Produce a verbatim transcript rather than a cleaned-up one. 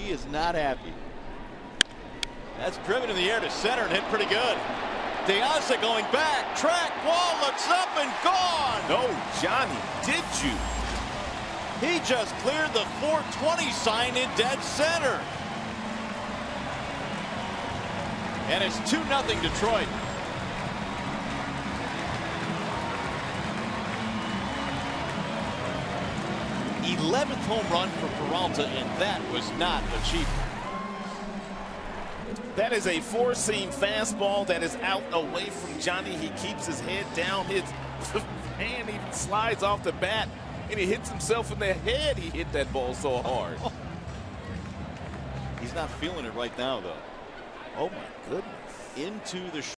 He is not happy. That's driven in the air to center and hit pretty good. DeAza going back, track, wall looks up and gone. No, Johnny, did you? He just cleared the four twenty sign in dead center. And it's two nothing Detroit. eleventh home run for Peralta, and that was not achieved. That is a four-seam fastball that is out away from Johnny. He keeps his head down. His hand even slides off the bat, and he hits himself in the head. He hit that ball so hard. He's not feeling it right now, though. Oh, my goodness. Into the